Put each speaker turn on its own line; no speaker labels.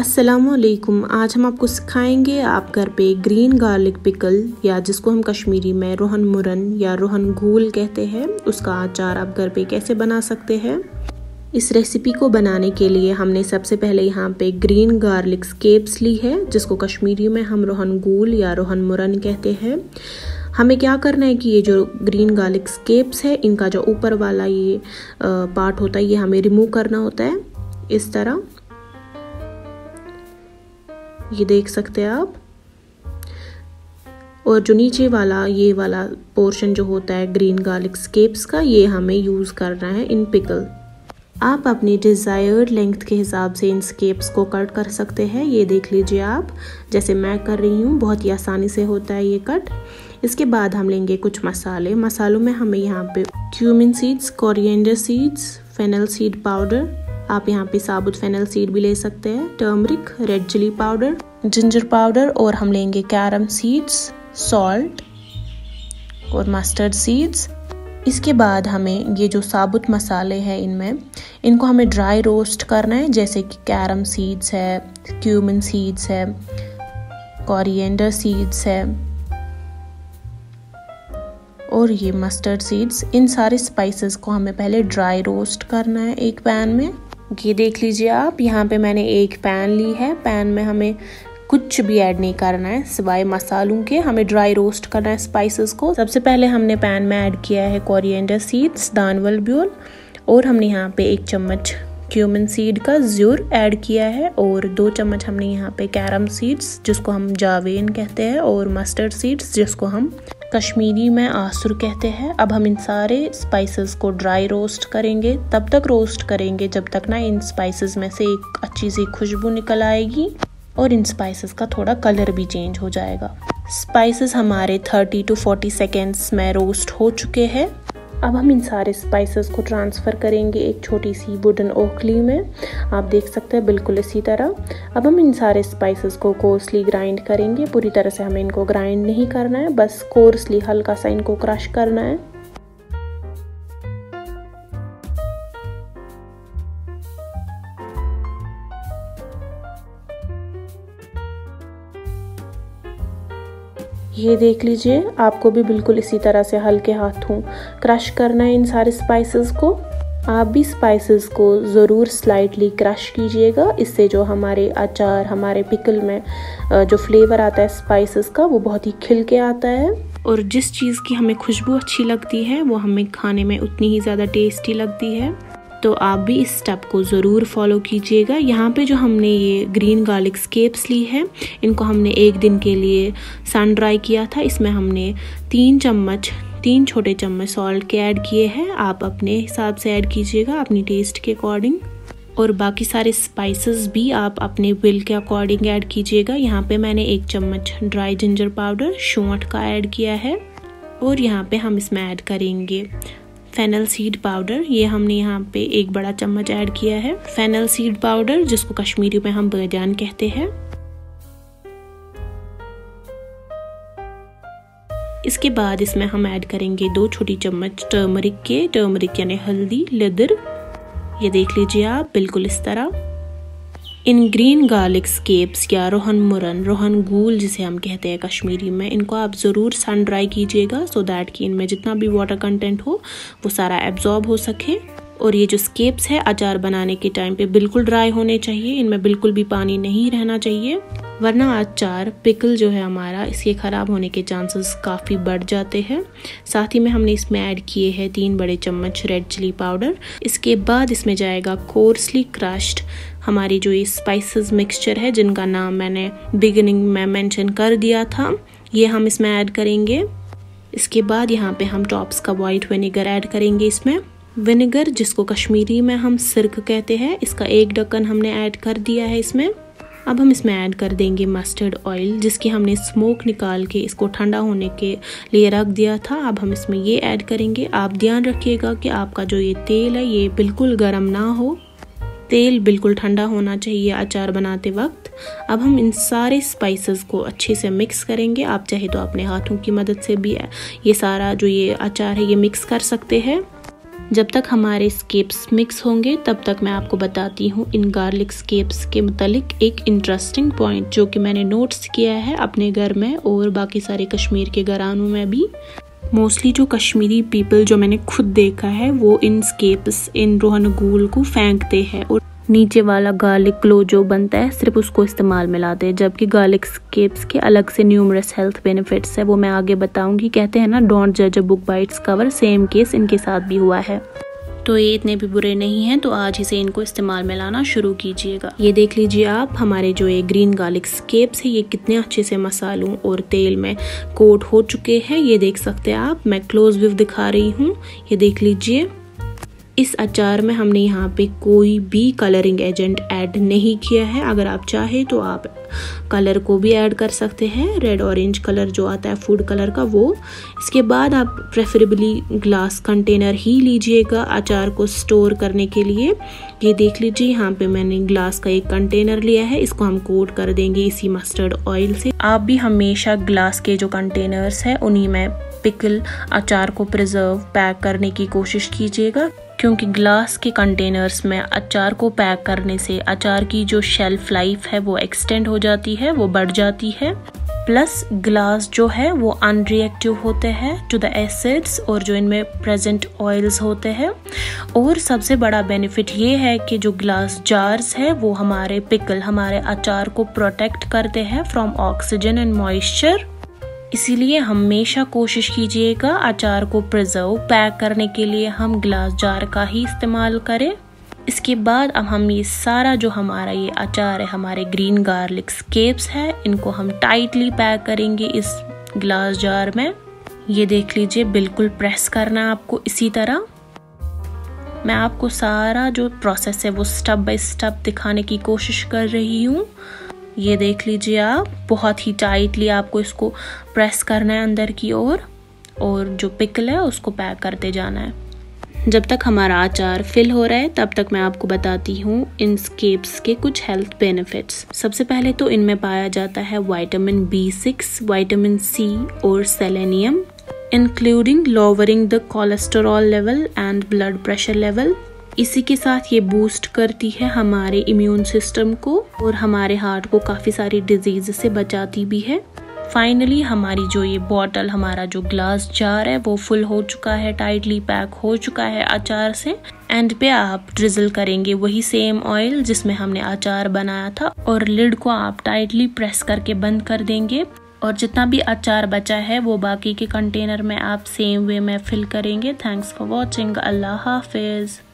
अस्सलामुअलैकुम। आज हम आपको सिखाएंगे आप घर पे ग्रीन गार्लिक पिकल या जिसको हम कश्मीरी में रोहन मुरन या रोहन घूल कहते हैं, उसका अचार आप घर पे कैसे बना सकते हैं। इस रेसिपी को बनाने के लिए हमने सबसे पहले यहाँ पे ग्रीन गार्लिक स्केप्स ली है, जिसको कश्मीरी में हम रोहन घूल या रोहन मुरन कहते हैं। हमें क्या करना है कि ये जो ग्रीन गार्लिक स्केप्स है, इनका जो ऊपर वाला ये पार्ट होता है, ये हमें रिमूव करना होता है इस तरह। ये देख सकते हैं आप। और जो नीचे वाला ये वाला पोर्शन जो होता है ग्रीन गार्लिक स्केप्स का, ये हमें यूज़ करना है इन पिकल। आप अपनी डिज़ायर्ड लेंथ के हिसाब से इन स्केप्स को कट कर सकते हैं। ये देख लीजिए आप, जैसे मैं कर रही हूँ, बहुत ही आसानी से होता है ये कट। इसके बाद हम लेंगे कुछ मसाले। मसालों में हमें यहाँ पे cumin seeds, coriander seeds, fennel seed powder, आप यहाँ पे साबुत फेनल सीड भी ले सकते हैं, turmeric, red chilli powder, ginger powder, और हम लेंगे कैरम सीड्स, सॉल्ट और मस्टर्ड सीड्स। इसके बाद हमें ये जो साबुत मसाले हैं इनको हमें ड्राई रोस्ट करना है, जैसे कि कैरम सीड्स है, क्यूमिन सीड्स है, कोरिएंडर सीड्स है और ये मस्टर्ड सीड्स। इन सारे स्पाइसेस को हमें पहले ड्राई रोस्ट करना है एक पैन में। ये देख लीजिए आप, यहाँ पे मैंने एक पैन ली है। पैन में हमें कुछ भी ऐड नहीं करना है सिवाय मसालों के, हमें ड्राई रोस्ट करना है स्पाइसेस को। सबसे पहले हमने पैन में ऐड किया है कोरिएंडर सीड्स, दानवल ब्यूल, और हमने यहाँ पे 1 चम्मच क्यूमिन सीड का ज़्यूर ऐड किया है, और 2 चम्मच हमने यहाँ पे कैरम सीड्स, जिसको हम जावेन कहते हैं, और मस्टर्ड सीड्स, जिसको हम कश्मीरी में आसुर कहते हैं। अब हम इन सारे स्पाइसेस को ड्राई रोस्ट करेंगे। तब तक रोस्ट करेंगे जब तक ना इन स्पाइसेस में से एक अच्छी सी खुशबू निकल आएगी और इन स्पाइसेस का थोड़ा कलर भी चेंज हो जाएगा। स्पाइसेस हमारे 30 to 40 सेकेंड्स में रोस्ट हो चुके हैं। अब हम इन सारे स्पाइसेस को ट्रांसफ़र करेंगे एक छोटी सी वुडन ओखली में। आप देख सकते हैं बिल्कुल इसी तरह। अब हम इन सारे स्पाइसेस को कोर्सली ग्राइंड करेंगे। पूरी तरह से हमें इनको ग्राइंड नहीं करना है, बस कोर्सली हल्का सा इनको क्रश करना है। ये देख लीजिए, आपको भी बिल्कुल इसी तरह से हल्के हाथों क्रश करना है इन सारे स्पाइसेस को। आप भी स्पाइसेस को ज़रूर स्लाइटली क्रश कीजिएगा, इससे जो हमारे अचार, हमारे पिकल में जो फ्लेवर आता है स्पाइसेस का, वो बहुत ही खिल के आता है। और जिस चीज़ की हमें खुशबू अच्छी लगती है वो हमें खाने में उतनी ही ज़्यादा टेस्टी लगती है। तो आप भी इस स्टेप को ज़रूर फॉलो कीजिएगा। यहाँ पे जो हमने ये ग्रीन गार्लिक स्केप्स ली है, इनको हमने 1 दिन के लिए सन ड्राई किया था। इसमें हमने 3 छोटे चम्मच सॉल्ट के ऐड किए हैं। आप अपने हिसाब से ऐड कीजिएगा, अपनी टेस्ट के अकॉर्डिंग। और बाकी सारे स्पाइसेस भी आप अपने विल के अकॉर्डिंग ऐड कीजिएगा। यहाँ पे मैंने 1 चम्मच ड्राई जिंजर पाउडर, शौंठ का ऐड किया है, और यहाँ पे हम इसमें ऐड करेंगे फेनल सीड पाउडर। ये हमने यहाँ पे 1 बड़ा चम्मच ऐड किया है फेनल सीड पाउडर, जिसको कश्मीरी में हम बजान कहते हैं। इसके बाद इसमें हम ऐड करेंगे 2 छोटी चम्मच टर्मरिक यानी हल्दी, लेदर। ये देख लीजिए आप, बिल्कुल इस तरह। इन ग्रीन गार्लिक स्केप्स या रोहन मुरन, रोहन घूल जिसे हम कहते हैं कश्मीरी में, इनको आप ज़रूर सन ड्राई कीजिएगा, सो दैट कि इनमें जितना भी वाटर कंटेंट हो वो सारा एब्जॉर्ब हो सके। और ये जो स्केप्स है अचार बनाने के टाइम पे बिल्कुल ड्राई होने चाहिए, इनमें बिल्कुल भी पानी नहीं रहना चाहिए, वरना अचार पिकल जो है हमारा, इसके ख़राब होने के चांसेस काफ़ी बढ़ जाते हैं। साथ ही में हमने इसमें ऐड किए हैं 3 बड़े चम्मच रेड चिली पाउडर। इसके बाद इसमें जाएगा कोर्सली क्रश्ड हमारी जो ये स्पाइसेस मिक्सचर है, जिनका नाम मैंने बिगिनिंग में मेंशन कर दिया था, ये हम इसमें ऐड करेंगे। इसके बाद यहाँ पे हम टॉप्स का वाइट विनेगर ऐड करेंगे। इसमें विनेगर, जिसको कश्मीरी में हम सिरक कहते हैं, इसका 1 ढक्कन हमने ऐड कर दिया है इसमें। अब हम इसमें ऐड कर देंगे मस्टर्ड ऑयल, जिसकी हमने स्मोक निकाल के इसको ठंडा होने के लिए रख दिया था। अब हम इसमें ये ऐड करेंगे। आप ध्यान रखिएगा कि आपका जो ये तेल है ये बिल्कुल गर्म ना हो, तेल बिल्कुल ठंडा होना चाहिए अचार बनाते वक्त। अब हम इन सारे स्पाइसेस को अच्छे से मिक्स करेंगे। आप चाहे तो अपने हाथों की मदद से भी ये सारा जो ये अचार है ये मिक्स कर सकते हैं। जब तक हमारे स्केप्स मिक्स होंगे तब तक मैं आपको बताती हूँ इन गार्लिक स्केप्स के मुतालिक एक इंटरेस्टिंग पॉइंट जो कि मैंने नोट्स किया है अपने घर में और बाकी सारे कश्मीर के घरानों में भी। मोस्टली जो कश्मीरी पीपल जो मैंने खुद देखा है वो इन स्केप्स, इन रोहन गूल को फेंकते हैं और नीचे वाला गार्लिक क्लो जो बनता है सिर्फ उसको इस्तेमाल में लाते हैं, जबकि गार्लिक स्केप्स के अलग से न्यूमरस हेल्थ बेनिफिट्स है, वो मैं आगे बताऊंगी। कहते हैं ना डोंट जज a book by its cover, same case इनके साथ भी हुआ है। तो ये इतने भी बुरे नहीं हैं, तो आज ही से इनको इस्तेमाल में लाना शुरू कीजिएगा। ये देख लीजिए आप, हमारे जो ये ग्रीन गार्लिक स्केप्स है ये कितने अच्छे से मसालों और तेल में कोट हो चुके हैं। ये देख सकते हैं आप, मैं क्लोज व्यू दिखा रही हूँ। ये देख लीजिए, इस अचार में हमने यहाँ पे कोई भी कलरिंग एजेंट ऐड नहीं किया है। अगर आप चाहे तो आप कलर को भी ऐड कर सकते हैं, रेड ऑरेंज कलर जो आता है फूड कलर का वो। इसके बाद आप प्रेफरेबली ग्लास कंटेनर ही लीजिएगा अचार को स्टोर करने के लिए। ये देख लीजिए, यहाँ पे मैंने ग्लास का एक कंटेनर लिया है, इसको हम कोट कर देंगे इसी मस्टर्ड ऑयल से। आप भी हमेशा ग्लास के जो कंटेनर्स है उन्हीं में पिकल अचार को प्रिजर्व पैक करने की कोशिश कीजिएगा, क्योंकि ग्लास के कंटेनर्स में अचार को पैक करने से अचार की जो शेल्फ लाइफ है वो एक्सटेंड हो जाती है, वो बढ़ जाती है। प्लस ग्लास जो है वो अनरिएक्टिव होते हैं टू द एसिड्स और जो इनमें प्रेजेंट ऑयल्स होते हैं। और सबसे बड़ा बेनिफिट ये है कि जो ग्लास जार्स है वो हमारे पिकल, हमारे अचार को प्रोटेक्ट करते हैं फ्रॉम ऑक्सीजन एंड मॉइस्चर। इसीलिए हमेशा कोशिश कीजिएगा अचार को प्रिजर्व पैक करने के लिए हम ग्लास जार का ही इस्तेमाल करें। इसके बाद अब हम ये सारा जो हमारा ये अचार है, हमारे ग्रीन गार्लिक स्केप्स है, इनको हम टाइटली पैक करेंगे इस ग्लास जार में। ये देख लीजिए, बिल्कुल प्रेस करना है आपको इसी तरह। मैं आपको सारा जो प्रोसेस है वो स्टेप बाय स्टेप दिखाने की कोशिश कर रही हूँ। ये देख लीजिए आप, बहुत ही टाइटली आपको इसको प्रेस करना है अंदर की ओर और जो पिकल है उसको पैक करते जाना है। जब तक हमारा अचार फिल हो रहा है तब तक मैं आपको बताती हूँ इन स्केप्स के कुछ हेल्थ बेनिफिट्स। सबसे पहले तो इनमें पाया जाता है विटामिन B6, विटामिन C और selenium, including lowering the cholesterol level and blood pressure level. इसी के साथ ये बूस्ट करती है हमारे इम्यून सिस्टम को और हमारे हार्ट को काफ़ी सारी डिजीज से बचाती भी है। फाइनली हमारी जो ये बॉटल, हमारा जो ग्लास जार है वो फुल हो चुका है, टाइटली पैक हो चुका है अचार से। एंड पे आप ड्रिजल करेंगे वही सेम ऑयल जिसमें हमने अचार बनाया था और लिड को आप टाइटली प्रेस करके बंद कर देंगे। और जितना भी अचार बचा है वो बाकी के कंटेनर में आप सेम वे में फिल करेंगे। Thanks for watching. अल्लाह हाफिज।